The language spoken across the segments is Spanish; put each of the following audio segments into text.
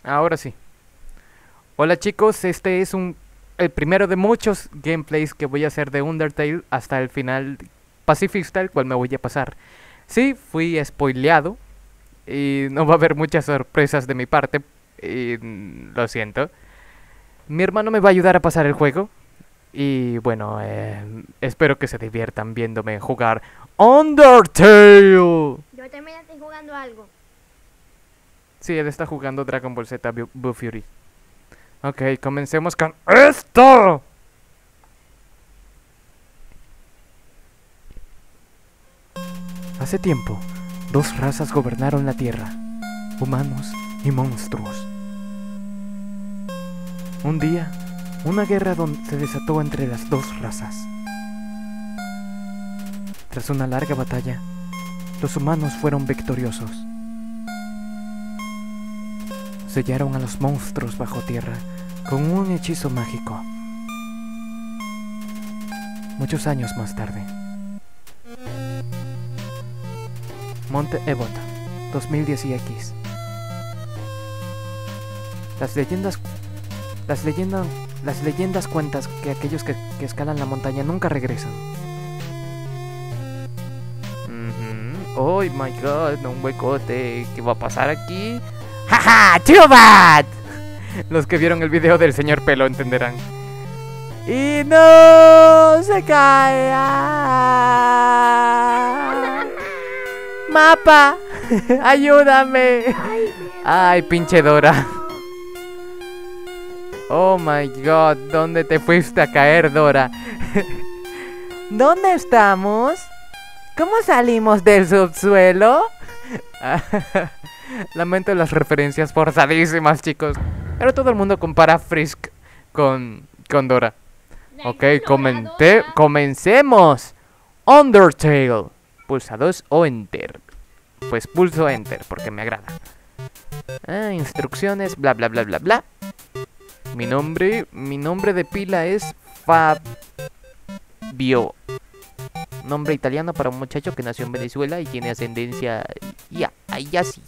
Ahora sí. Hola chicos, este es el primero de muchos gameplays que voy a hacer de Undertale hasta el final pacifista, el cual me voy a pasar. Sí, fui spoileado y no va a haber muchas sorpresas de mi parte, y lo siento. Mi hermano me va a ayudar a pasar el juego y bueno, espero que se diviertan viéndome jugar Undertale. Yo también estoy jugando algo. Sí, él está jugando Dragon Ball Z Blue Fury. Ok, comencemos con esto. Hace tiempo, dos razas gobernaron la Tierra, humanos y monstruos. Un día, una guerra se desató entre las dos razas. Tras una larga batalla, los humanos fueron victoriosos. Sellaron a los monstruos bajo tierra con un hechizo mágico. Muchos años más tarde. Monte Ebot, 2010X. Las leyendas cuentan que aquellos que escalan la montaña nunca regresan. Oh my god, un huecote. ¿Qué va a pasar aquí? ¡Jaja! ¡Chubat! Los que vieron el video del señor Pelo entenderán. ¡Y no! ¡Se cae! ¡Ah! ¡Mapa! ¡Ayúdame! ¡Ay, pinche Dora! Oh my god, ¿dónde te fuiste a caer, Dora? ¿Dónde estamos? ¿Cómo salimos del subsuelo? Lamento las referencias forzadísimas, chicos. Pero todo el mundo compara Frisk con Dora. Ok, comencemos. Undertale. Pulsa 2 o Enter. Pues pulso Enter porque me agrada. Instrucciones, bla bla bla bla bla. Mi nombre de pila es Fabio. Nombre italiano para un muchacho que nació en Venezuela y tiene ascendencia... Ya, ahí ya sí.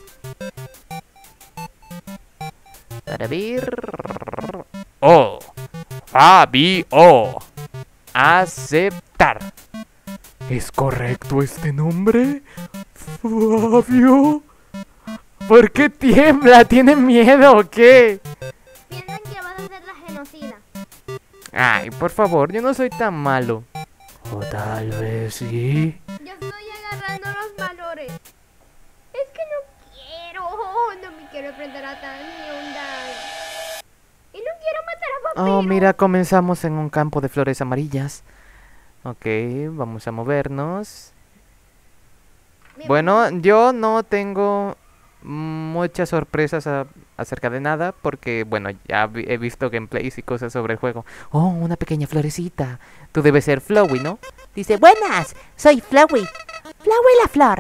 Para ver... Oh, Fabio. Aceptar. ¿Es correcto este nombre? Fabio. ¿Por qué tiembla? ¿Tiene miedo o qué? Piensan que vas a ser la genocida. Ay, por favor, yo no soy tan malo. O tal vez sí. Yo estoy agarrando los valores. Es que no me quiero enfrentar a tan Hyundai. Y no quiero matar a Vampiro. Oh, mira, comenzamos en un campo de flores amarillas. Ok, vamos a movernos. Bueno, yo no tengo muchas sorpresas acerca de nada porque, bueno, ya he visto gameplays y cosas sobre el juego. Oh, una pequeña florecita. Tú debes ser Flowey, ¿no? Dice, buenas, soy Flowey. Flowey la flor.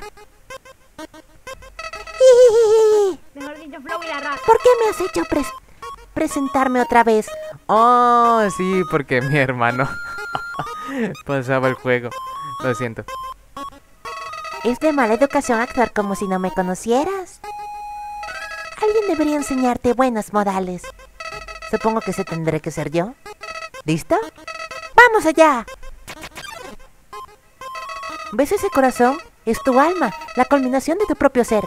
Mejor dicho, Flowey la rata. ¿Por qué me has hecho presentarme otra vez? Oh, sí, porque mi hermano pasaba el juego. Lo siento. Es de mala educación actuar como si no me conocieras. Alguien debería enseñarte buenos modales. Supongo que ese tendré que ser yo. ¿Listo? ¡Vamos allá! ¿Ves ese corazón? Es tu alma, la culminación de tu propio ser.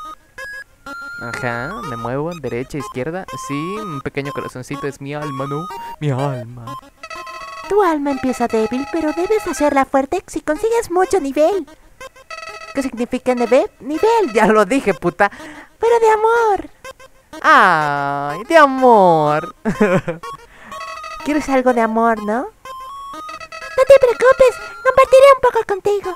Ajá, me muevo, derecha, izquierda. Sí, un pequeño corazoncito es mi alma, ¿no? Mi alma. Tu alma empieza débil, pero debes hacerla fuerte si consigues mucho nivel. ¿Qué significa nivel? Nivel, ya lo dije, puta. Pero de amor. ¡Ay, de amor! ¿Quieres algo de amor, no? No te preocupes, compartiré un poco contigo.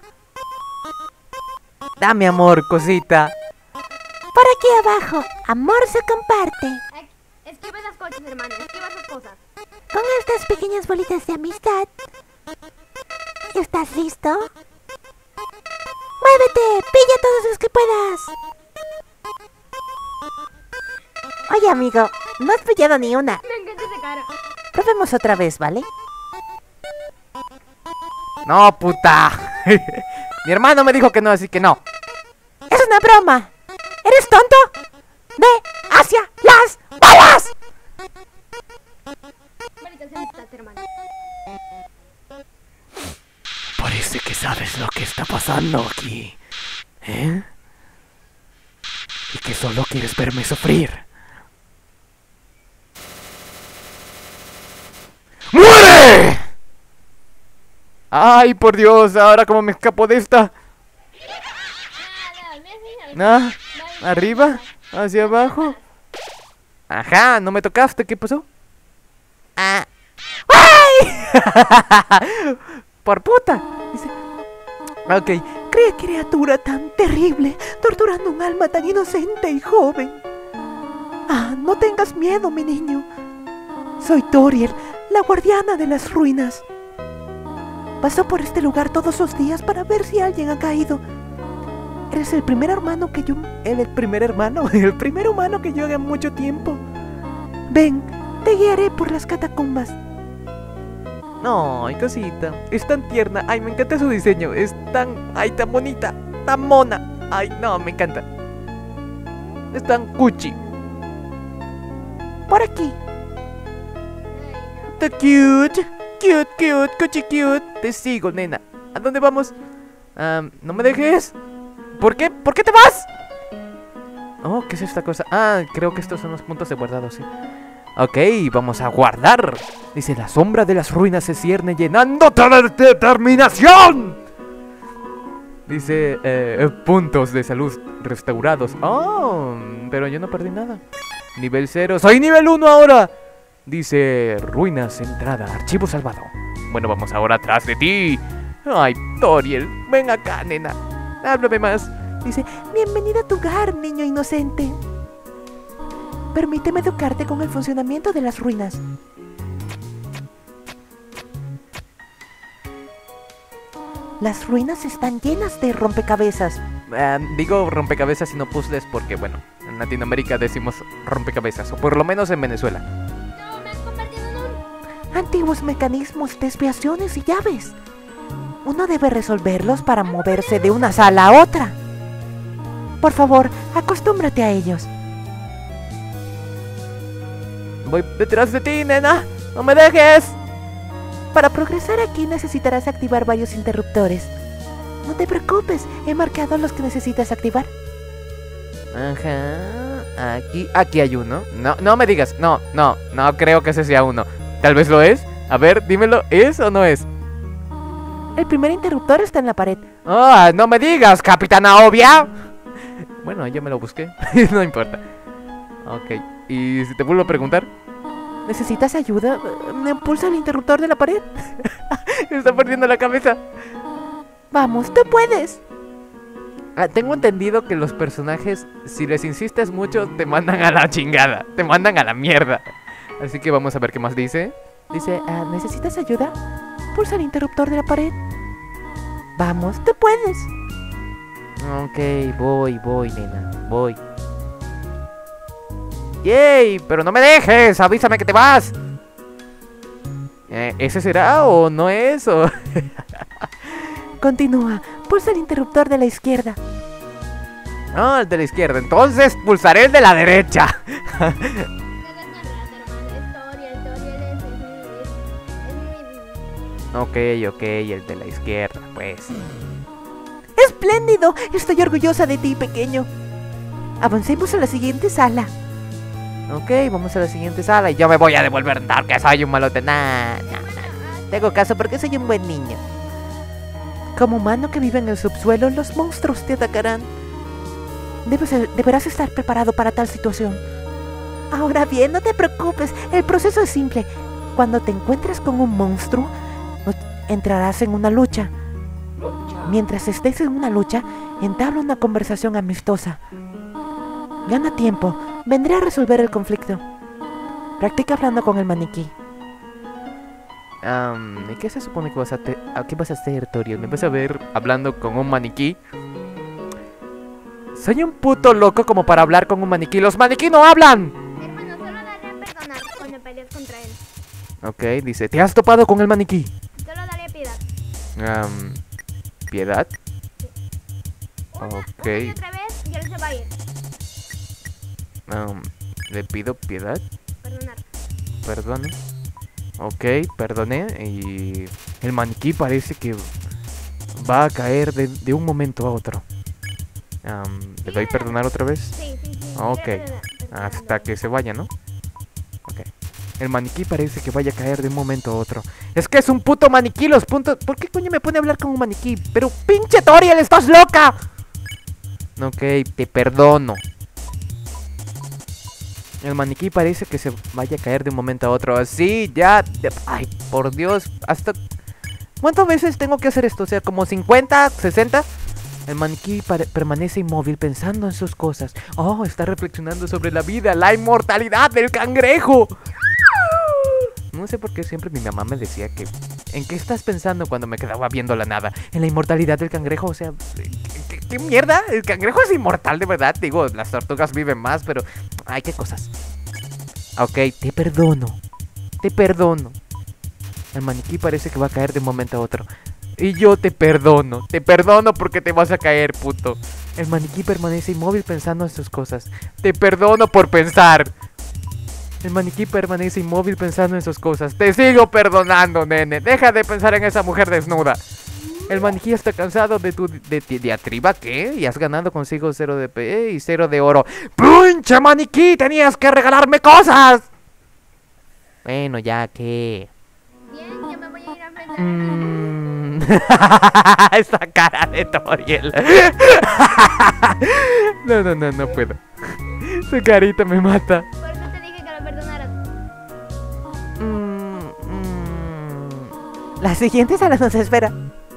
Dame amor, cosita. Por aquí abajo, amor se comparte. Esquiva las coches, hermano, esquiva sus cosas. Con estas pequeñas bolitas de amistad. ¿Estás listo? ¡Muévete! ¡Pilla todos los que puedas! Oye, amigo, no has pillado ni una. Me encanta esa cara. Probemos otra vez, ¿vale? No, puta. Mi hermano me dijo que no, así que no. ¡Es una broma! ¿Eres tonto? ¡Ve hacia las está pasando aquí? ¿Eh? ¿Y que solo quieres verme sufrir? ¡Muere! ¡Ay, por Dios! ¿Ahora cómo me escapo de esta? ¿Ah? ¿Arriba? ¿Hacia abajo? Ajá, no me tocaste, ¿qué pasó? Ah, ¡Ay! ¡Por puta! Dice... Ok, ¡Qué criatura tan terrible, torturando un alma tan inocente y joven! Ah, no tengas miedo, mi niño. Soy Toriel, la guardiana de las ruinas. Paso por este lugar todos los días para ver si alguien ha caído. Eres el primer hermano que yo... El primer hermano, el primer humano que yo haga en mucho tiempo. Ven, te guiaré por las catacumbas. ay, cosita, es tan tierna. Ay, me encanta su diseño. Es tan, ay, tan bonita, tan mona. Ay, no, me encanta. Es tan cuchi. Por aquí. Tan cute, cuchi cute. Te sigo, nena. ¿A dónde vamos? No me dejes. ¿Por qué? ¿Por qué te vas? Oh, ¿qué es esta cosa? Ah, creo que estos son los puntos de guardado, sí. Ok, vamos a guardar. Dice, la sombra de las ruinas se cierne llenándote de determinación. Dice, puntos de salud restaurados. Oh, pero yo no perdí nada. Nivel 0, soy nivel 1 ahora. Dice, ruinas, entrada, archivo salvado. Bueno, vamos ahora atrás de ti. Ay, Toriel, ven acá, nena. Háblame más. Dice, bienvenida a tu hogar, niño inocente. Permíteme educarte con el funcionamiento de las ruinas. Las ruinas están llenas de rompecabezas. Digo rompecabezas y no puzzles porque, bueno, en Latinoamérica decimos rompecabezas, o por lo menos en Venezuela. No, me has convertido en un... Antiguos mecanismos, desviaciones y llaves. Uno debe resolverlos para moverse de una sala a otra. Por favor, acostúmbrate a ellos. Voy detrás de ti, nena. ¡No me dejes! Para progresar aquí necesitarás activar varios interruptores. No te preocupes, he marcado los que necesitas activar. Ajá. Aquí hay uno. No me digas. No creo que ese sea uno. Tal vez lo es. A ver, dímelo. ¿Es o no es? El primer interruptor está en la pared. ¡Ah! ¡No me digas, capitana obvia! Bueno, yo me lo busqué. No importa. Ok. ¿Y si te vuelvo a preguntar? ¿Necesitas ayuda? Pulsa el interruptor de la pared. Me está perdiendo la cabeza. Vamos, tú puedes. Tengo entendido que los personajes, si les insistes mucho, te mandan a la chingada. Te mandan a la mierda. Así que vamos a ver qué más dice. Dice, ¿necesitas ayuda? Pulsa el interruptor de la pared. Vamos, tú puedes. Ok, voy, nena. Voy. ¡Yay! ¡Pero no me dejes! ¡Avísame que te vas! ¿Ese será o no es? O... Continúa. Pulsa el interruptor de la izquierda. No, el de la izquierda. Entonces pulsaré el de la derecha. Ok, el de la izquierda, pues. ¡Espléndido! Estoy orgullosa de ti, pequeño. Avancemos a la siguiente sala. Ok, vamos a la siguiente sala y yo me voy a devolver porque soy un malote. Nah. Tengo caso porque soy un buen niño. Como humano que vive en el subsuelo, los monstruos te atacarán. Deberás estar preparado para tal situación. Ahora bien, no te preocupes, el proceso es simple. Cuando te encuentres con un monstruo, entrarás en una lucha. Mientras estés en una lucha, entabla una conversación amistosa. Gana tiempo, vendré a resolver el conflicto. Practica hablando con el maniquí. ¿Y qué se supone que vas a hacer? ¿Qué vas a hacer, Toriel? ¿Me vas a ver hablando con un maniquí? Soy un puto loco como para hablar con un maniquí. ¡Los maniquí no hablan! Hermano, solo daré a perdonar cuando pelees contra él. Ok, dice, ¿te has topado con el maniquí? Solo daré piedad. ¿Piedad? Una Ok. y otra vez y él se va a ir. Le pido piedad. Perdonar. Perdone. Ok, perdoné. Y el maniquí parece que va a caer de un momento a otro. ¿Le doy perdonar otra vez? Sí, sí, sí. Ok. Perdona. Hasta que se vaya, ¿no? Ok. El maniquí parece que vaya a caer de un momento a otro. Es que es un puto maniquí, los puntos... ¿Por qué coño me pone a hablar con un maniquí? Pero pinche Toriel, estás loca. Ok, te perdono. El maniquí parece que se vaya a caer de un momento a otro. Sí, ya... Ay, por Dios. Hasta... ¿Cuántas veces tengo que hacer esto? O sea, como 50, 60... El maniquí permanece inmóvil pensando en sus cosas. Oh, está reflexionando sobre la vida, la inmortalidad del cangrejo. No sé por qué siempre mi mamá me decía que... ¿En qué estás pensando cuando me quedaba viendo la nada? En la inmortalidad del cangrejo, o sea... ¿Qué mierda? El cangrejo es inmortal, de verdad. Digo, las tortugas viven más, pero... Ay, qué cosas. Ok, te perdono. Te perdono. El maniquí parece que va a caer de un momento a otro. Y yo te perdono porque te vas a caer, puto. El maniquí permanece inmóvil pensando en sus cosas. Te perdono por pensar. El maniquí permanece inmóvil pensando en sus cosas. Te sigo perdonando, nene. Deja de pensar en esa mujer desnuda. El maniquí está cansado de tu diatriba, ¿qué? Y has ganado consigo 0 de P y 0 de oro. ¡Pinche maniquí! ¡Tenías que regalarme cosas! Bueno, ya que... Bien, yo me voy a ir a enfrentar a Esa cara de Toriel. No puedo. Su carita me mata. Por eso te dije que lo perdonaras. La siguiente sala nos espera.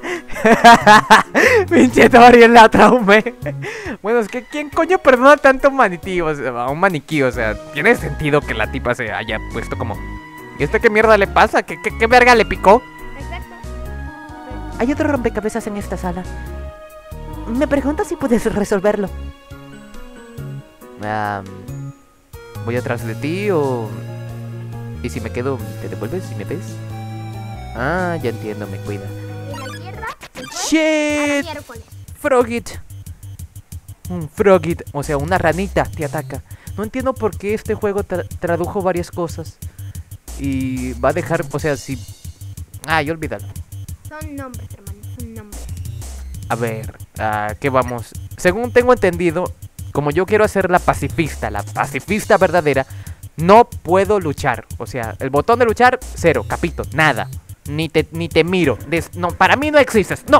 Pinche Toriel, la traumé. Bueno, es que ¿quién coño perdona tanto maniquí? O sea, a un maniquí, o sea, tiene sentido que la tipa se haya puesto como... ¿Y este qué mierda le pasa? ¿Qué verga le picó? Exacto. Hay otro rompecabezas en esta sala. Me pregunto si puedes resolverlo. ¿Voy atrás de ti o...? ¿Y si me quedo, te devuelves y me ves? Ah, ya entiendo, me cuida. Y la tierra se fue a la ¡Shit! miércoles. Frogit. Un Frogit, o sea, una ranita te ataca. No entiendo por qué este juego tradujo varias cosas. Y va a dejar, o sea, si... Ay, olvídalo. Son nombres, hermano, son nombres. A ver, ¿qué vamos? Según tengo entendido, como yo quiero hacer la pacifista verdadera, no puedo luchar. O sea, el botón de luchar, 0, capito, nada. Ni te miro. No, para mí no existes. No.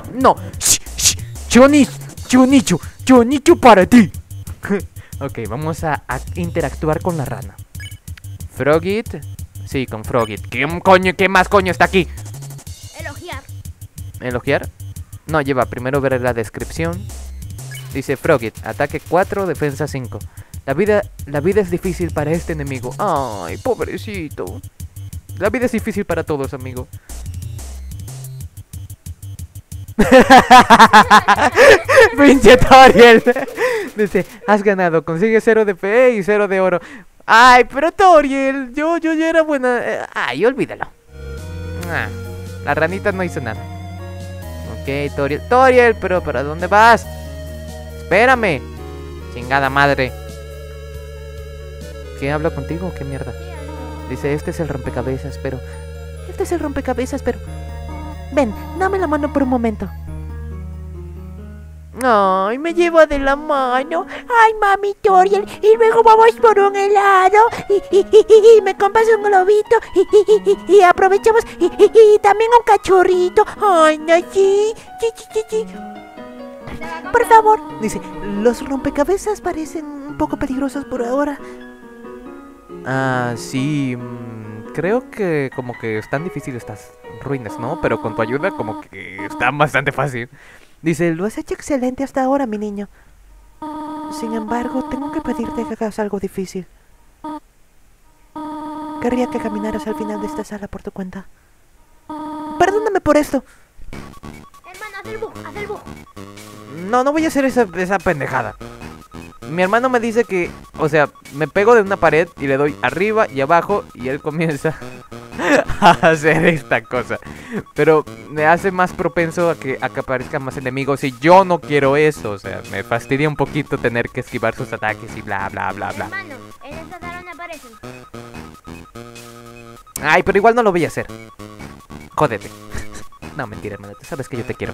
Chonichu para ti. Ok, vamos a interactuar con la rana. Frogit. Sí, con Frogit. ¿Qué más coño está aquí? Elogiar. ¿Elogiar? No, lleva primero ver la descripción. Dice Frogit, ataque 4, defensa 5. La vida es difícil para este enemigo. Ay, pobrecito. La vida es difícil para todos, amigo. Pinche Toriel. Dice, has ganado, consigue 0 de P y 0 de oro. Ay, pero Toriel, yo ya era buena. Ay, olvídalo. La ranita no hizo nada. Ok, Toriel, pero ¿para dónde vas? Espérame. Chingada madre. ¿Qué hablo contigo? ¿Qué mierda? Dice, este es el rompecabezas, pero... Este es el rompecabezas, pero... Ven, dame la mano por un momento. Ay, me lleva de la mano. Ay, mami Toriel. Y luego vamos por un helado. Y me compras un globito. Y aprovechamos. Y también un cachorrito. Ay, no, sí. Por favor. Dice, los rompecabezas parecen un poco peligrosos por ahora. Sí. Creo que como que están difíciles estas ruinas, ¿no? Pero con tu ayuda como que están bastante fácil. Dice, lo has hecho excelente hasta ahora, mi niño. Sin embargo, tengo que pedirte que hagas algo difícil. Querría que caminaras al final de esta sala por tu cuenta. Perdóname por esto. Hermano, haz el bug. No voy a hacer esa pendejada. Mi hermano me dice que, o sea, me pego de una pared y le doy arriba y abajo y él comienza a hacer esta cosa. Pero me hace más propenso a que aparezcan más enemigos y yo no quiero eso. O sea, me fastidia un poquito tener que esquivar sus ataques y bla, bla, bla, bla. Hermano, en esta sala no aparecen. Ay, pero igual no lo voy a hacer. Jódete. No, mentira, hermano. Tú sabes que yo te quiero.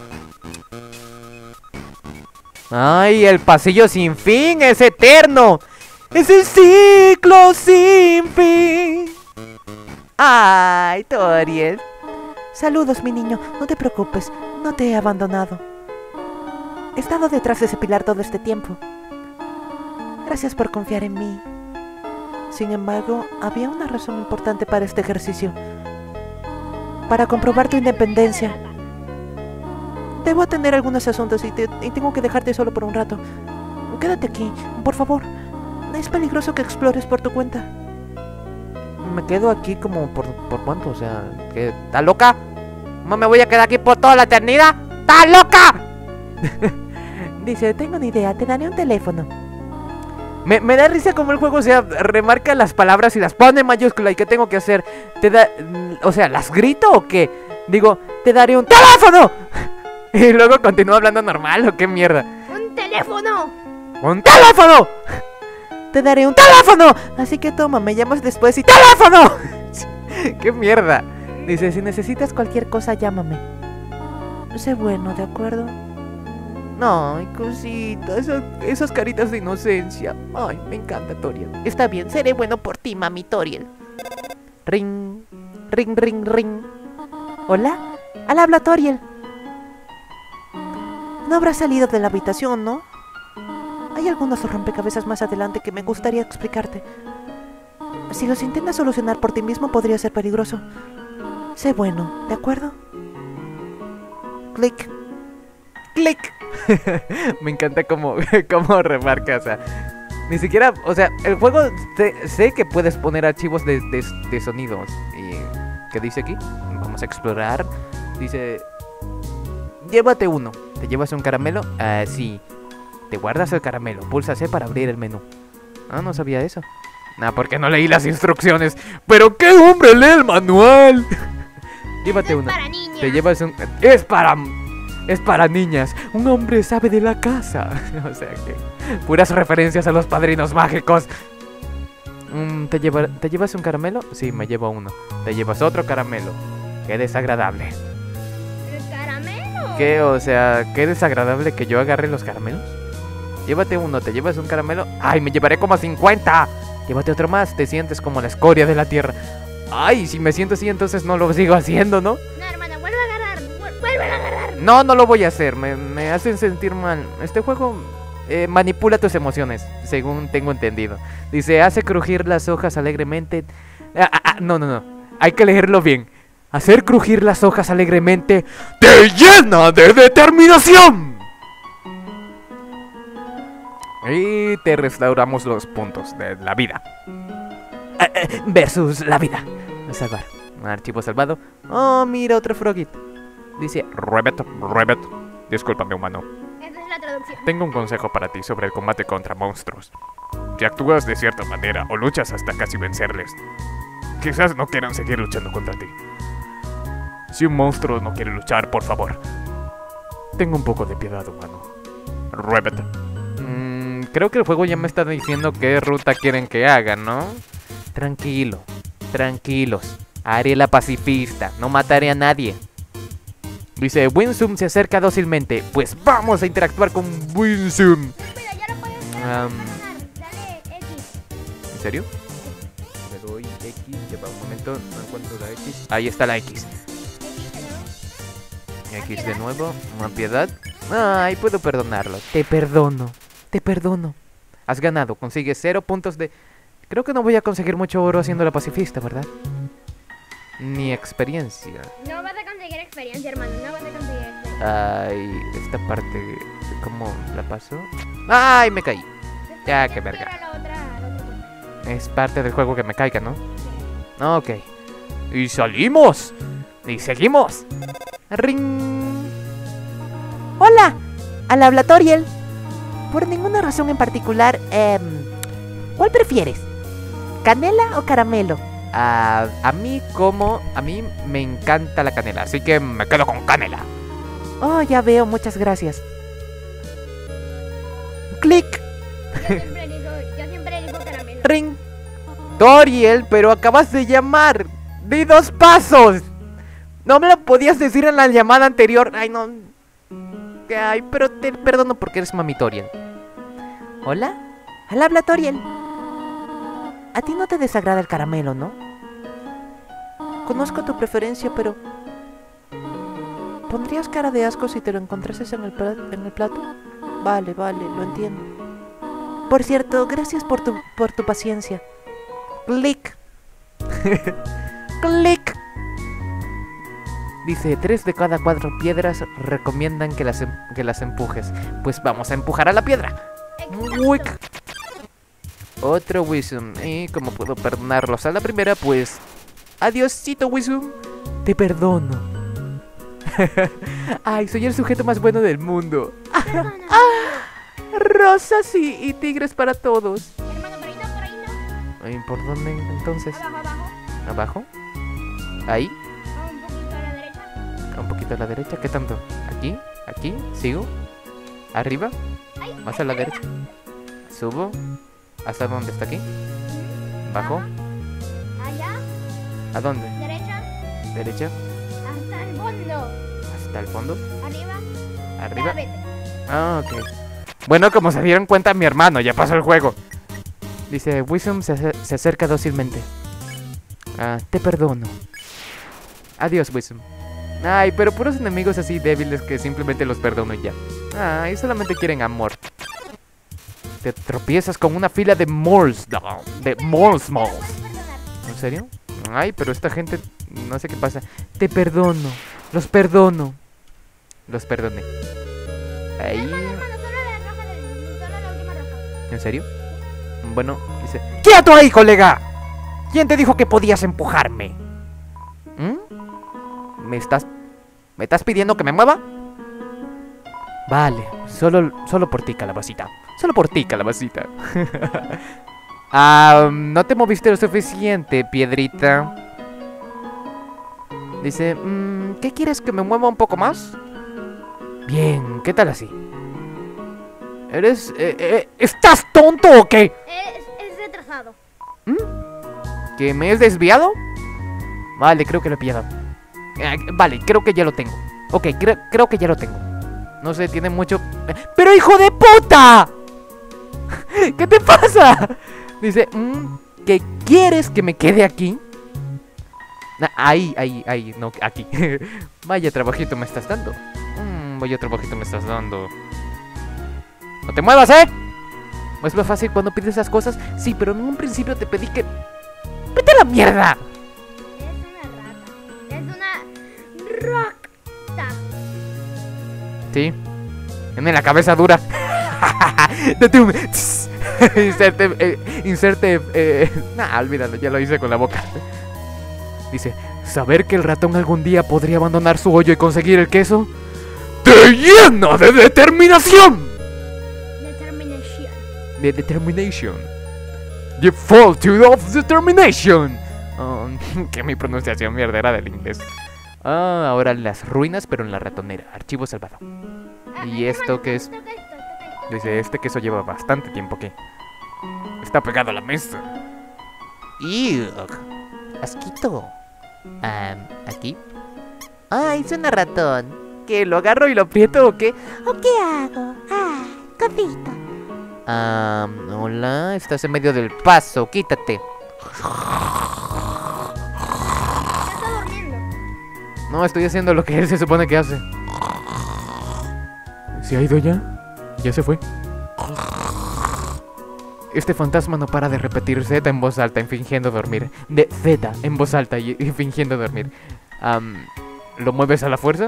¡Ay, el pasillo sin fin! ¡Es eterno! ¡Es el ciclo sin fin! ¡Ay, Toriel! Saludos, mi niño. No te preocupes. No te he abandonado. He estado detrás de ese pilar todo este tiempo. Gracias por confiar en mí. Sin embargo, había una razón importante para este ejercicio. Para comprobar tu independencia. Debo atender algunos asuntos y tengo que dejarte solo por un rato. Quédate aquí, por favor. Es peligroso que explores por tu cuenta. Me quedo aquí como por cuánto, o sea, ¿qué? ¿Estás loca? ¿No me voy a quedar aquí por toda la eternidad? ¿Estás loca? Dice, tengo una idea, te daré un teléfono. Me da risa como el juego, o sea, remarca las palabras y las pone en mayúscula. ¿Y qué tengo que hacer? O sea, ¿las grito o qué? Digo, te daré un teléfono. Y luego continúa hablando normal, ¿o qué mierda? ¡Un teléfono! ¡Un teléfono! Te daré un teléfono. Así que toma, me llamas después y ¡teléfono! ¡Qué mierda! Dice, si necesitas cualquier cosa, llámame. Sé bueno, ¿de acuerdo? Ay, cosita, esas caritas de inocencia. Ay, me encanta, Toriel. Está bien, seré bueno por ti, mami Toriel. Ring, ring, ring, ring. ¿Hola? Al habla Toriel. No habrás salido de la habitación, ¿no? Hay algunos rompecabezas más adelante que me gustaría explicarte. Si los intentas solucionar por ti mismo podría ser peligroso. Sé bueno, ¿de acuerdo? Clic. ¡Clic! Me encanta cómo remarca, o sea, ni siquiera, o sea, el juego sé que puedes poner archivos de sonidos. ¿Y qué dice aquí? Vamos a explorar. Dice, llévate uno. ¿Te llevas un caramelo? Sí. Te guardas el caramelo, pulsa C para abrir el menú. Ah, no sabía eso. Porque no leí las instrucciones. ¡Pero qué hombre lee el manual! Llévate uno. Para niñas. Te llevas un... Es para niñas. Un hombre sabe de la casa. O sea que... puras referencias a los padrinos mágicos. ¿Te llevas un caramelo? Sí, me llevo uno. Te llevas otro caramelo. Qué desagradable. ¿El caramelo? ¿Qué? O sea, qué desagradable que yo agarre los caramelos. Llévate uno, te llevas un caramelo. ¡Ay, me llevaré como 50! Llévate otro más, te sientes como la escoria de la tierra. ¡Ay, si me siento así entonces no lo sigo haciendo, ¿no? No, hermana, vuelve a agarrar. Vuelve a agarrar. No lo voy a hacer, me hacen sentir mal. Este juego manipula tus emociones, según tengo entendido. Dice, hace crujir las hojas alegremente. No, hay que leerlo bien. Hacer crujir las hojas alegremente te llena de determinación. Y te restauramos los puntos de la vida. Versus la vida. Salvar. Archivo salvado. Oh, mira, otro frogit. Dice, Rebet, discúlpame, humano. Esa es la traducción. Tengo un consejo para ti sobre el combate contra monstruos. Si actúas de cierta manera o luchas hasta casi vencerles, quizás no quieran seguir luchando contra ti. Si un monstruo no quiere luchar, por favor, tenga un poco de piedad, humano. Rebet. Creo que el juego ya me está diciendo qué ruta quieren que haga, ¿no? Tranquilos. Haré la pacifista, no mataré a nadie. Dice, Winsum se acerca dócilmente. Pues vamos a interactuar con Winsum. Mira, ya lo puedes ganar. Dale X. ¿En serio? Le doy X, lleva un momento, no encuentro la X. Ahí está la X. X de nuevo, una piedad. Ay, puedo perdonarlo. Te perdono. Has ganado, consigues 0 puntos de... Creo que no voy a conseguir mucho oro haciendo la pacifista, ¿verdad? Ni experiencia. No vas a conseguir experiencia, hermano. No vas a conseguir experiencia. Ay, esta parte... ¿Cómo la paso? ¡Ay, me caí! Ya, qué verga. La otra. Es parte del juego que me caiga, ¿no? Ok. Y salimos. Y seguimos. Ring. Hola, al habla Toriel. Por ninguna razón en particular, ¿cuál prefieres? ¿Canela o caramelo? A mí me encanta la canela, así que me quedo con canela. Oh, ya veo, muchas gracias. Clic. Yo siempre elijo caramelo. Ring. Toriel, pero acabas de llamar. Di 2 pasos. No me lo podías decir en la llamada anterior. Ay, no. Ay, pero te perdono porque eres mami Toriel. ¿Hola? Al habla Toriel. A ti no te desagrada el caramelo, ¿no? Conozco tu preferencia, pero... ¿pondrías cara de asco si te lo encontrases en el plato? Vale, lo entiendo. Por cierto, gracias por tu paciencia. Click. Click. Dice, 3 de cada 4 piedras recomiendan que las empujes. Pues vamos a empujar a la piedra. Wick. Otro Wisdom. Y como puedo perdonarlos a la primera, pues... adiósito, Wisdom. Te perdono. Ay, soy el sujeto más bueno del mundo. Rosas y tigres para todos. Hermano, por ahí no, por ahí no. Ay, ¿por dónde entonces? Abajo. ¿Abajo? ¿Ahí? Un poquito a la derecha. Un poquito a la derecha. ¿Qué tanto? ¿Aquí? ¿Aquí? ¿Sigo? ¿Arriba? ¿Más a la derecha? ¿Subo? ¿Hasta dónde? ¿Está aquí? ¿Bajo? Allá, ¿A dónde? derecha, ¿Derecha? hasta el fondo. ¿Hasta el fondo? Arriba, ¿Arriba? ya vete. Ah, ok. Bueno, como se dieron cuenta, mi hermano ya pasó el juego. Dice, Wisdom se acerca dócilmente. Te perdono. Adiós, Wisdom. Ay, pero puros enemigos así débiles que simplemente los perdono y ya. Ay, solamente quieren amor. Te tropiezas con una fila de moles, de moles. ¿En serio? Ay, pero esta gente, no sé qué pasa. Te perdono. Los perdono. Los perdoné. Ahí. Hermano, solo la última roja. ¿En serio? Bueno, dice... ¡Quieto ahí, colega! ¿Quién te dijo que podías empujarme? ¿Me estás pidiendo que me mueva? Vale, solo por ti, calabacita. Solo por ti, calabacita. No te moviste lo suficiente, piedrita. Dice, ¿qué quieres, que me mueva un poco más? Bien, ¿qué tal así? ¿Estás tonto o qué? Es retrasado. ¿Que me he desviado? Vale, creo que lo he pillado. Vale, creo que ya lo tengo. Ok, creo que ya lo tengo. No sé, tiene mucho... ¡Pero hijo de puta! ¿Qué te pasa? Dice, ¿qué quieres que me quede aquí? Ahí, no, aquí. Vaya trabajito me estás dando. Vaya trabajito me estás dando. ¡No te muevas, eh! ¿Es más fácil cuando pides esas cosas? Sí, pero en un principio te pedí que... ¡Vete a la mierda! Es una rata. Sí. Tiene la cabeza dura. Inserte. Nah, olvídalo, ya lo hice con la boca. Dice, ¿saber que el ratón algún día podría abandonar su hoyo y conseguir el queso? ¡Te llena de determinación! De determination. The Fortitude of Determination. Que mi pronunciación mierdera del inglés. Ahora las ruinas, pero en la ratonera. Archivo salvado. ¿Y esto qué es? Dice, este queso lleva bastante tiempo aquí. Está pegado a la mesa. ¡Ugh! Asquito. ¿Aquí? ¡Ay, suena ratón! ¿Qué? ¿Lo agarro y lo aprieto o qué? ¿O qué hago? ¡Ah, cosita! Hola, estás en medio del paso, quítate. Está durmiendo. No, estoy haciendo lo que él se supone que hace. ¿Se ha ido ya? Ya se fue. Este fantasma no para de repetir Z en voz alta y fingiendo dormir. De Z en voz alta y fingiendo dormir. ¿Lo mueves a la fuerza?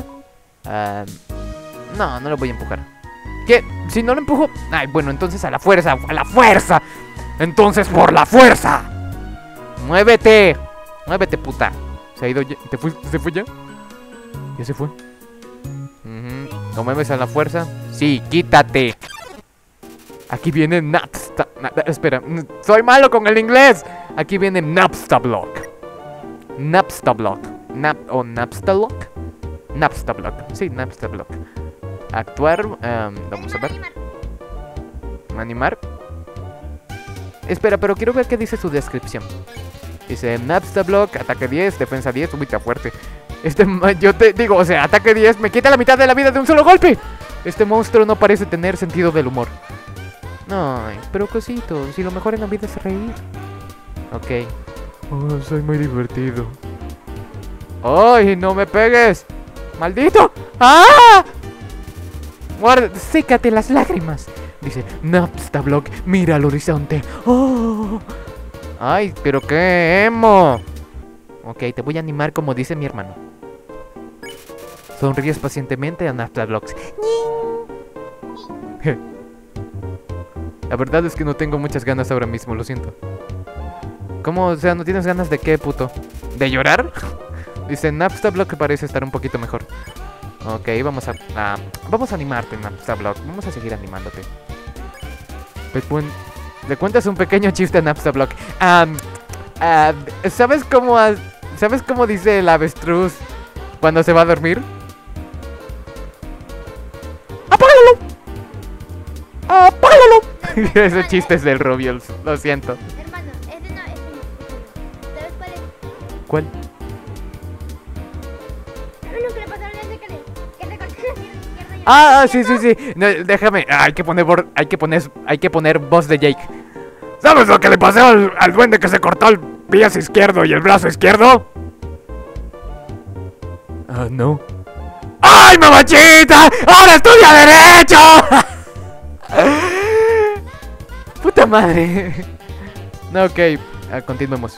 No lo voy a empujar. ¿Qué? Si no lo empujo... Ay, bueno, entonces a la fuerza, ¡a la fuerza! Entonces por la fuerza. ¡Muévete! ¡Muévete, puta! ¿Se ha ido ya? ¿Se fue ya? Ya se fue. ¿Lo mueves a la fuerza? Sí, quítate. Aquí viene Napsta... Espera, soy malo con el inglés. Aquí viene Napstablock. Napstablock. Napstablock. Napstablock. Sí, Napstablock. Actuar, vamos a ver. Animar. Espera, pero quiero ver qué dice su descripción. Dice, Napstablock, ataque 10, defensa 10, ubita fuerte. Yo te digo, o sea, ataque 10 me quita la mitad de la vida de un solo golpe. Este monstruo no parece tener sentido del humor. Ay, pero cosito, si lo mejor en la vida es reír. Ok. Oh, soy muy divertido. ¡Ay, no me pegues! ¡Maldito! ¡Ah! Guarda, sécate las lágrimas. Dice, Napstablook, mira al horizonte. ¡Oh! ¡Ay, pero qué emo! Ok, te voy a animar como dice mi hermano. Sonríes pacientemente a Napstablook. La verdad es que no tengo muchas ganas ahora mismo, lo siento. ¿Cómo? O sea, ¿no tienes ganas de qué, puto? ¿De llorar? Dice, Napstablook parece estar un poquito mejor. Ok, vamos a animarte, Napstablook. Vamos a seguir animándote. Le cuentas un pequeño chiste a Napstablook. ¿Sabes cómo dice el avestruz cuando se va a dormir? ¡Apágalo! ¡Apágalo! Ese chiste es del Rubius, lo siento. Hermano, ese no. ¿Sabes cuál es? ¿Cuál? Uno que le pasaron a ese que le cortó la izquierda y Ah, sí. No, déjame. Hay que poner voz de Jake. ¿Sabes lo que le pasó al duende que se cortó el pie izquierdo y el brazo izquierdo? Ah, no. ¡Ay, mamachita! ¡Ahora estudia Derecho! Puta madre. No, ok. Continuemos.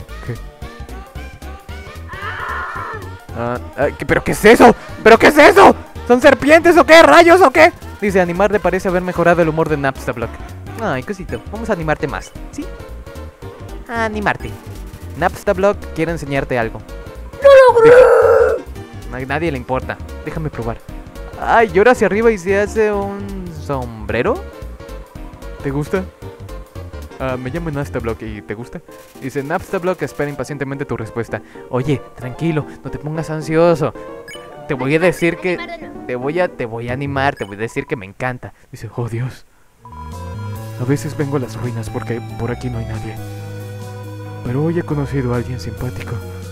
¿Pero qué es eso? ¿Pero qué es eso? ¿Son serpientes o qué? ¿Rayos o qué? Dice, animarte parece haber mejorado el humor de Napstablook. Ay, cosito, vamos a animarte más, ¿sí? A animarte. Napstablook quiere enseñarte algo. ¡No logré! A nadie le importa. Déjame probar. Ay, llora hacia arriba y se hace un sombrero. ¿Te gusta? Me llamo Napstablook y ¿te gusta? Dice, Napstablook espera impacientemente tu respuesta. Oye, tranquilo, no te pongas ansioso. Te voy a decir que... Te voy a animar, te voy a decir que me encanta. Dice, oh Dios. A veces vengo a las ruinas porque por aquí no hay nadie. Pero hoy he conocido a alguien simpático.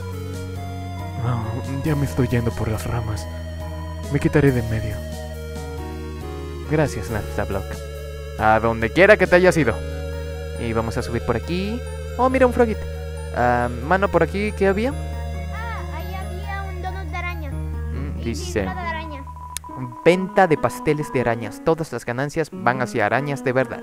Ya me estoy yendo por las ramas. Me quitaré de en medio. Gracias, Napstablook. A donde quiera que te hayas ido. Y vamos a subir por aquí. Oh, mira un frogit. Mano, por aquí, ¿qué había? Ahí había un donut de araña. Dice, De araña. venta de pasteles de arañas. Todas las ganancias van hacia arañas de verdad.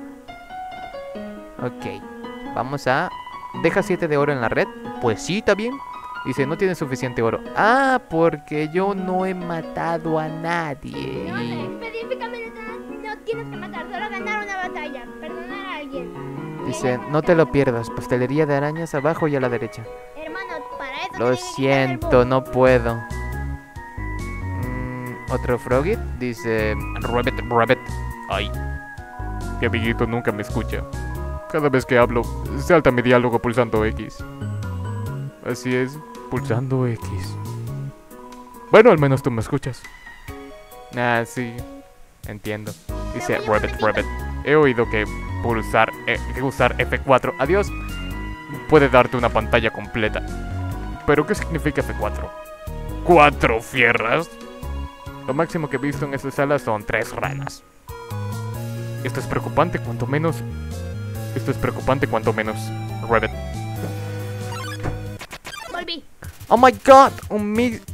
Ok. Vamos a... ¿Deja 7 de oro en la red? Pues sí, está bien. Dice, no tiene suficiente oro. Ah, porque yo no he matado a nadie. No, específicamente no tienes que matar, solo ganar una batalla, perdonar a alguien. Dice, no te lo pierdas. Pastelería de arañas abajo y a la derecha. Hermano, para eso Lo siento, no puedo. Otro frogit. Dice, Rabbit. Ay. Mi amiguito nunca me escucha. Cada vez que hablo, salta mi diálogo pulsando X. Así es, pulsando X. Bueno, al menos tú me escuchas. ah, sí. Entiendo. Dice Rabbit. He oído que usar F4, adiós, puede darte una pantalla completa. ¿Pero qué significa F4? ¿4 fierras? Lo máximo que he visto en esta sala son 3 ranas. Esto es preocupante cuanto menos. Rabbit. volví. Oh my god, un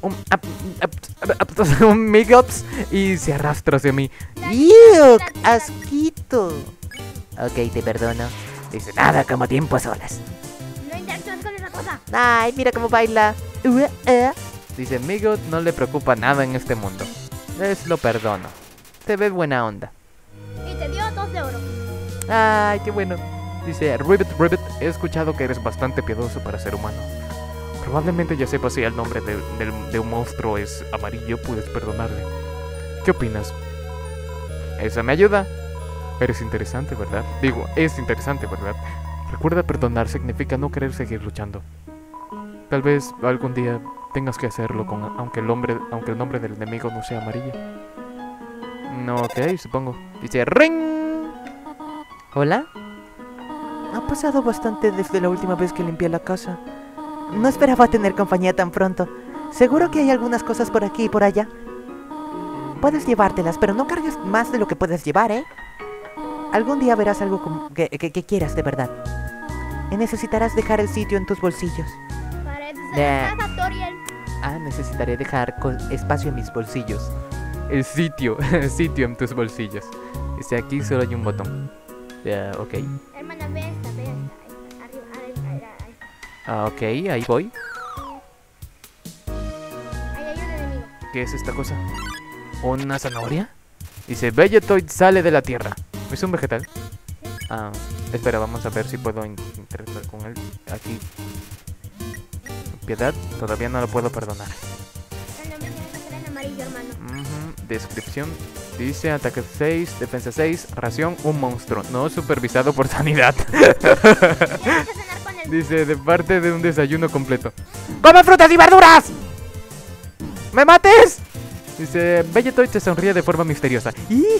Migops y se arrastra hacia mí. ¡Yuck! ¡Asquito! Ok, te perdono. Dice, nada como tiempo a solas. No interactúes con esa cosa. Ay, mira cómo baila. Dice, Migot no le preocupa nada en este mundo. Lo perdono. Te ves buena onda. Y te dio 2 de oro. Ay, qué bueno. Dice, Ribbit, he escuchado que eres bastante piadoso para ser humano. Probablemente ya sepas si el nombre de un monstruo es amarillo, puedes perdonarle. ¿Qué opinas? Esa me ayuda. Eres interesante, ¿verdad? Digo, es interesante, ¿verdad? Recuerda, perdonar significa no querer seguir luchando. Tal vez algún día tengas que hacerlo aunque el nombre del enemigo no sea amarillo. No, ok, supongo. Dice, ring. ¿Hola? Ha pasado bastante desde la última vez que limpié la casa. No esperaba tener compañía tan pronto. Seguro que hay algunas cosas por aquí y por allá. Puedes llevártelas, pero no cargues más de lo que puedes llevar, ¿eh? Algún día verás algo que quieras de verdad. Y necesitarás dejar el sitio en tus bolsillos. Para eso se la casa, Toriel. Ah, necesitaré dejar espacio en mis bolsillos. El sitio en tus bolsillos. Dice, aquí solo hay un botón. Ya, ok. Hermana, ve esta. Arriba, ahí. Ah, ok, ahí voy. Ahí hay un enemigo. ¿Qué es esta cosa? ¿Una zanahoria? Dice, Vegetoid sale de la tierra. ¿Es un vegetal? Ah, espera, vamos a ver si puedo interactuar con él. Aquí. Piedad, todavía no lo puedo perdonar. El nombre tiene que ser en amarillo, hermano. Descripción. Dice, ataque 6, defensa 6, ración, un monstruo. No supervisado por sanidad. Tienes que cenar con él. Dice, de parte de un desayuno completo. ¡Come frutas y verduras! ¡Me mates! Dice, Vegetoid te sonríe de forma misteriosa.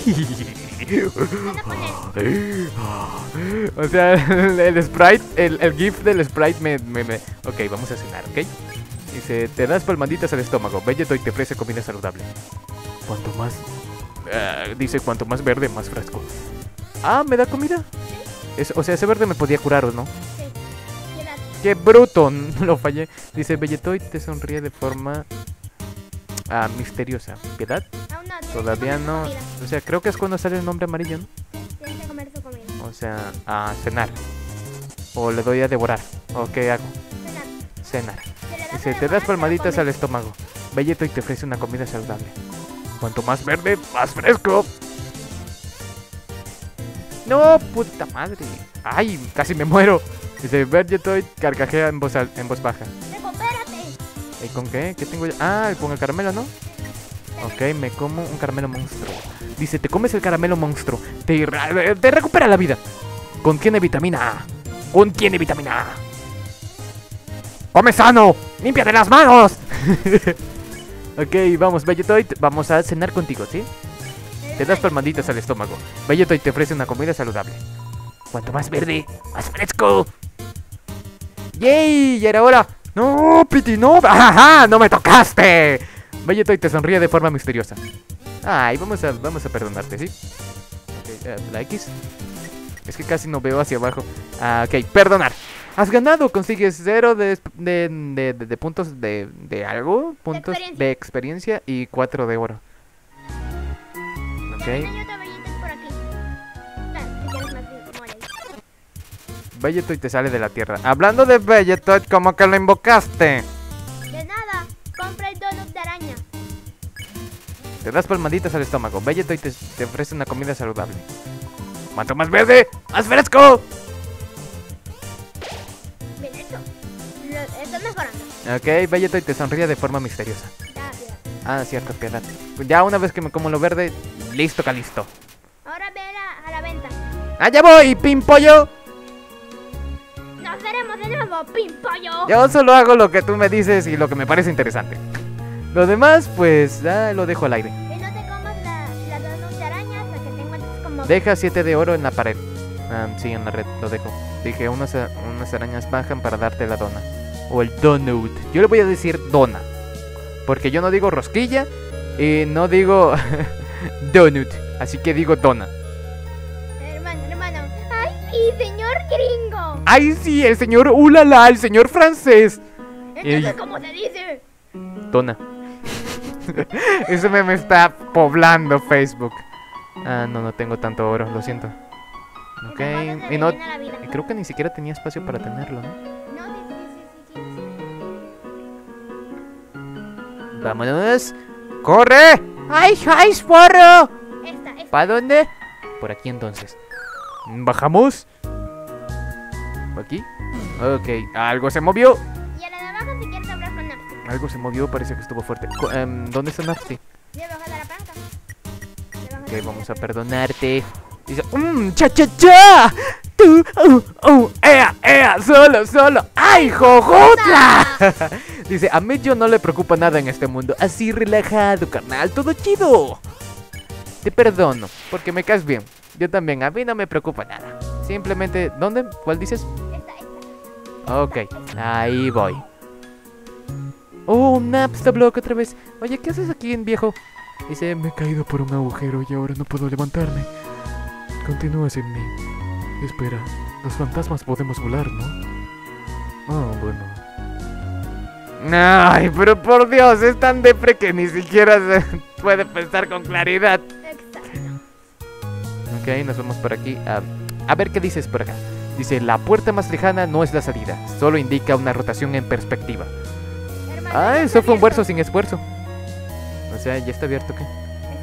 Cena con él. O sea, el sprite, el gif del sprite me... Ok, vamos a cenar, ¿ok? Dice, te das palmaditas al estómago. Vegetoid te ofrece comida saludable. Cuanto más... dice, cuanto más verde, más fresco. Ah, ¿me da comida? O sea, ese verde me podía curar, ¿o no? Sí. Piedad. ¡Qué bruto! Lo fallé. Dice, Vegetoid te sonríe de forma... misteriosa. ¿Piedad? Aún no, tienes que Todavía comer no... su comida. O sea, creo que es cuando sale el nombre amarillo, ¿no? Tienes que comer su comida. O sea, a cenar. O le doy a devorar. ¿O qué hago? Cenar. Cenar. Si le das Dice, a te devorar, das se lo palmaditas comes. al estómago. Vegetoid te ofrece una comida saludable. Cuanto más verde, más fresco. No, puta madre. Ay, casi me muero. Dice, Vegetoid carcajea en voz baja. ¡Recupérate! ¿Y con qué? ¿Qué tengo yo? Ah, con el caramelo, ¿no? Ok, me como un caramelo monstruo. Dice, te comes el caramelo monstruo. Te recupera la vida. Contiene vitamina A. Contiene vitamina A. ¡Come sano! ¡Límpiate las manos! Ok, vamos, Vegetoid. Vamos a cenar contigo, ¿sí? Te das palmaditas al estómago. Vegetoid te ofrece una comida saludable. Cuanto más verde, más fresco. ¡Yay! ¡Ya era hora! ¡No, Piti, no! ¡Ajá! ¡No me tocaste! Vegetoid te sonríe de forma misteriosa. Ay, vamos a perdonarte, ¿sí? Ok, la X. Es que casi no veo hacia abajo. Ah, ok, perdonar. Has ganado, consigues 0 de puntos de algo. Puntos de experiencia y 4 de oro. Ok. También hay otro Vegetoid por aquí. Claro, si quieres más, muere. Vegetoid te sale de la tierra. Hablando de Vegetoid, ¿cómo que lo invocaste? De nada, compra el donut de araña. Te das palmaditas al estómago. Vegetoid te ofrece una comida saludable. Cuanto más verde, más fresco. Bien hecho. Estás mejorando. Ok, Vegetoid te sonríe de forma misteriosa. Gracias. Ah, cierto, piedad. Ya una vez que me como lo verde, listo, calisto. Ahora ve a la venta. ¡Allá voy, pimpollo! Nos veremos de nuevo, pimpollo. Yo solo hago lo que tú me dices y lo que me parece interesante. Lo demás, pues, lo dejo al aire. Y no te comas la donut de araña hasta que te encuentres como... Deja 7 de oro en la pared. Sí, en la red, lo dejo. Dije, unas arañas bajan para darte la dona. O el donut. Yo le voy a decir dona. Porque yo no digo rosquilla y no digo donut. Así que digo dona. Hermano. ¡Ay, sí, señor gringo! ¡Ay, sí! El señor ulala, el señor francés. Entonces, ¿cómo se dice? Dona. Ese meme está poblando Facebook. Ah, no tengo tanto oro, lo siento. Ok, y no... y creo que ni siquiera tenía espacio para tenerlo, ¿no? No, sí. ¡Vámonos! ¡Corre! ¡Ay, porro! Esta. ¿Para dónde? Por aquí entonces. ¿Bajamos? ¿Por aquí? Ok, algo se movió. Y a la de abajo si quieres hablar con Napsi. Algo se movió, parece que estuvo fuerte. ¿Dónde está Napsi? Debajo de la palanca. Debajo de Ok, la vamos a palanca. perdonarte. Dice, cha! Tú, ea, solo. ¡Ay, jojutla! Dice, a Medio no le preocupa nada en este mundo. Así relajado, carnal, todo chido. Te perdono, porque me caes bien. Yo también, a mí no me preocupa nada. Simplemente, ¿dónde? ¿Cuál dices? Esta. Ok, ahí voy. Oh, Napstablock otra vez. Oye, ¿qué haces aquí, viejo? Dice, Me he caído por un agujero y ahora no puedo levantarme. Continúa sin mí. Espera, los fantasmas podemos volar, ¿no? Ah, bueno. ay, pero por Dios, es tan depre que ni siquiera se puede pensar con claridad. Exacto. Ok, nos vamos por aquí. A ver qué dices por acá. Dice, la puerta más lejana no es la salida, solo indica una rotación en perspectiva. Hermano, Ah, ya eso está fue un abierto. verso sin esfuerzo. O sea, ya está abierto, ¿qué?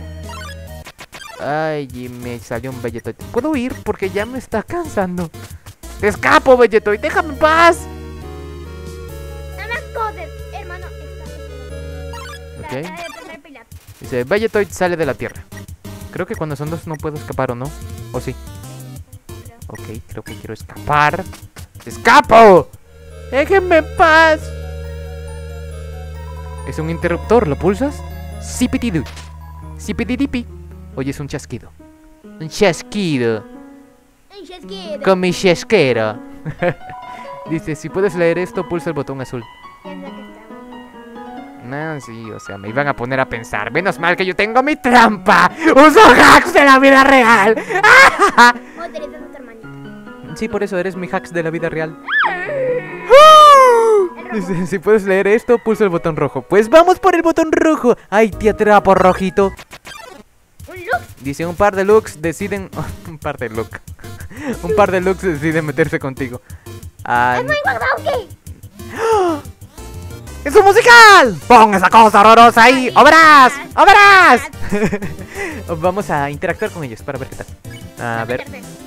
Ay, y me salió un Vegetoid. ¿Puedo ir? Porque ya me está cansando. ¡Te escapo, Vegetoid! ¡Déjame en paz! No me jodes, hermano. Ok. Trata de poner pilar. Dice, Vegetoid sale de la tierra. Creo que cuando son dos no puedo escapar, ¿o no? ¿O sí? Ok, creo que quiero escapar. ¡Escapo! ¡Déjenme en paz! Es un interruptor, ¿lo pulsas? Zipitidu. Zipitidipi. Oye, es un chasquido. Un chasquido. Ay, chasquido. Con mi chasquero. Dice, si puedes leer esto, pulsa el botón azul. Es lo que estamos. No, sí, o sea, me iban a poner a pensar. Menos mal que yo tengo mi trampa. ¡Uso hacks de la vida real! Utilizas a tu hermanito. Sí, por eso eres mi hacks de la vida real. El rojo. Dice, si puedes leer esto, pulsa el botón rojo. Pues vamos por el botón rojo. ¡Ay, te atrapo, rojito! Un look. Dice, un par de looks deciden... un par de look. Un par de looks deciden meterse contigo. Ah, Es muy guapo. ¡es un musical! ¡Pon esa cosa horrorosa ahí! ¡O verás! ¡O verás! Vamos a interactuar con ellos para ver qué tal. A ver.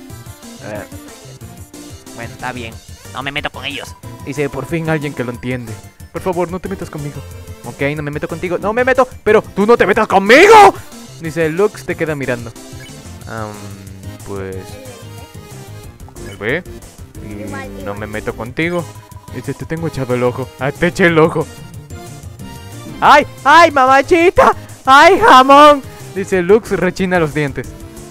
Bueno, está bien. No me meto con ellos. Dice, por fin alguien que lo entiende. Por favor, no te metas conmigo. Ok, no me meto contigo. ¡No me meto! ¡Pero tú no te metas conmigo! Dice, Lux te queda mirando. Pues... con el B. Y no me meto contigo. Dice, te tengo echado el ojo. Ah, te eché el ojo. ¡Ay! ¡Ay, mamachita! ¡Ay, jamón! Dice, Lux rechina los dientes.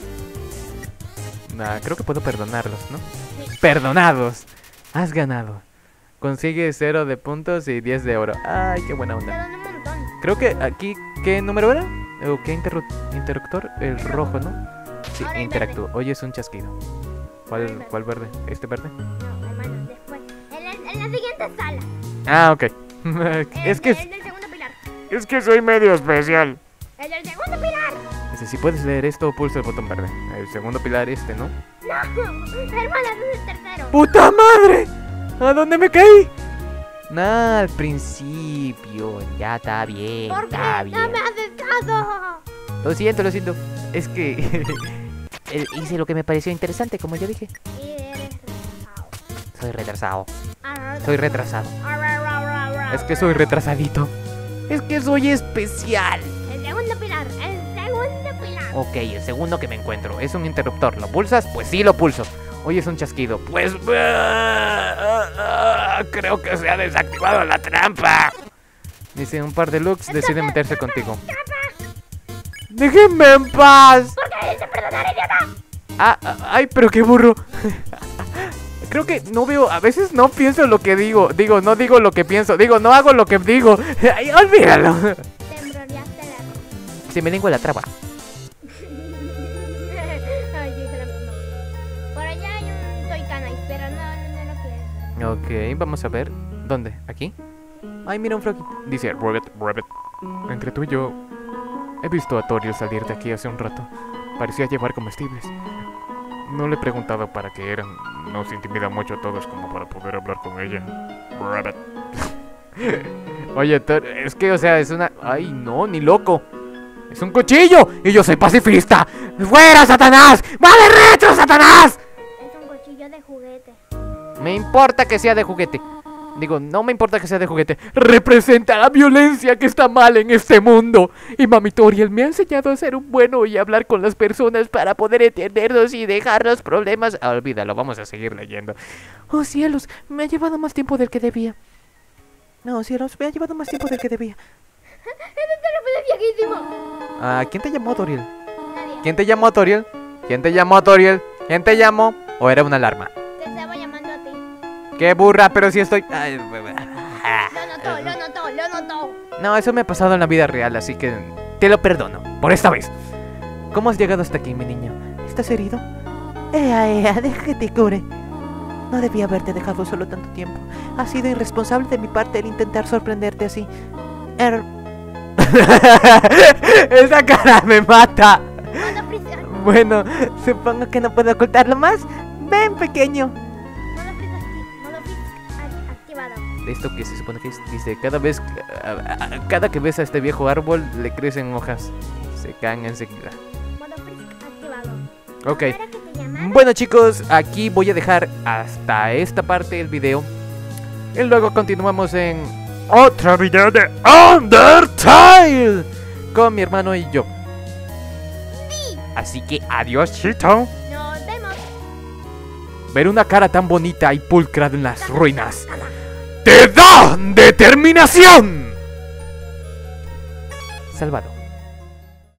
Nah, creo que puedo perdonarlos, ¿no? Perdonados. Has ganado. Consigue 0 de puntos y 10 de oro. Ay, qué buena Te onda. dan un montón. Creo que aquí, ¿qué número era? ¿O qué interruptor? El rojo, ¿no? Sí, Ahora el interactúo. Oye, es un chasquido. ¿Cuál verde? ¿Este verde? No, hermano, después. En la siguiente sala. Ah, ok. Es que, El del segundo pilar. Es que soy medio especial. El del segundo pilar. dice, si puedes leer esto, pulsa el botón verde. El segundo pilar este, ¿no? No, hermano, ese es el tercero. ¡Puta madre! ¿A dónde me caí? Nah, al principio. Ya está bien, ¿Por qué está no bien. me haces caso? Lo siento, lo siento. Es que hice lo que me pareció interesante, como yo dije. Y eres retrasado. Soy retrasado. Ah, Soy retrasado. ah, Es que soy retrasadito. Es que soy especial. El segundo pilar, el segundo pilar. Ok, el segundo que me encuentro es un interruptor. ¿Lo pulsas? Pues sí, lo pulso. Oye, es un chasquido. Pues... creo que se ha desactivado la trampa. Dice, un par de looks deciden meterse contigo. ¡Déjenme en paz! ¿Por qué dice perdonar, idiota? Ay, pero qué burro. Creo que no veo, a veces no pienso lo que digo. Digo, no digo lo que pienso. Digo, no hago lo que digo. Ay, olvídalo. Te embrollaste la... Se me lengua la traba. Ay, yo hice lo mismo. Por allá hay un Toy Canais, pero no lo quiero. Ok, vamos a ver. ¿Dónde? ¿Aquí? Ay, mira un froggy. Dice, Rabbit. Entre tú y yo, he visto a Toriel salir de aquí hace un rato. Parecía llevar comestibles. No le he preguntado para qué eran. Nos intimida mucho a todos como para poder hablar con ella. Rabbit. Oye, es que, o sea, es una... Ay, no, ni loco. Es un cuchillo y yo soy pacifista. ¡Fuera, Satanás! ¡Vale retro, Satanás! Es un cuchillo de juguete. Me importa que sea de juguete. Digo, no me importa que sea de juguete. Representa la violencia que está mal en este mundo. Y Mami Toriel me ha enseñado a ser un bueno y hablar con las personas para poder entenderlos y dejar los problemas. Olvídalo, vamos a seguir leyendo. Oh, cielos, me ha llevado más tiempo del que debía. No, cielos, me ha llevado más tiempo del que debía. ¡Ese teléfono es viejísimo! ¿Quién te llamó, Toriel? Nadie. ¿Quién te llamó, Toriel? ¿Quién te llamó, Toriel? ¿Quién te llamó? ¿O era una alarma? Te estaba llamando a ti. ¡Qué burra! Pero si estoy... Ay, Lo notó, lo notó, lo notó. No, eso me ha pasado en la vida real, así que te lo perdono, por esta vez. ¿Cómo has llegado hasta aquí, mi niño? ¿Estás herido? Ea, deja que te cure. No debía haberte dejado solo tanto tiempo. Ha sido irresponsable de mi parte el intentar sorprenderte así. Esa cara me mata. Modo Freeze. Bueno, supongo que no puedo ocultarlo más. Ven, pequeño. Modo Freeze activado. Esto que se supone que es, dice, cada que ves a este viejo árbol le crecen hojas. Se caen enseguida. Modo Freeze activado. Ok. ¿Ahora que te llamas? Bueno, chicos, aquí voy a dejar hasta esta parte del video. Y luego continuamos en otro video de Undertale con mi hermano y yo. Así que adiós, chito. Nos vemos. Ver una cara tan bonita y pulcra en las ruinas ¡te da determinación! Salvado.